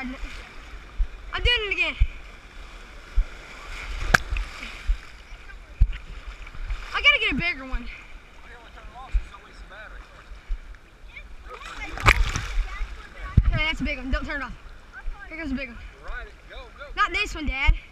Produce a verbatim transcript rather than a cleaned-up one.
riding it. I'm doing it again. I gotta get a bigger one. Okay, that's a big one. Don't turn it off. Here comes a big one. Not this one, Dad.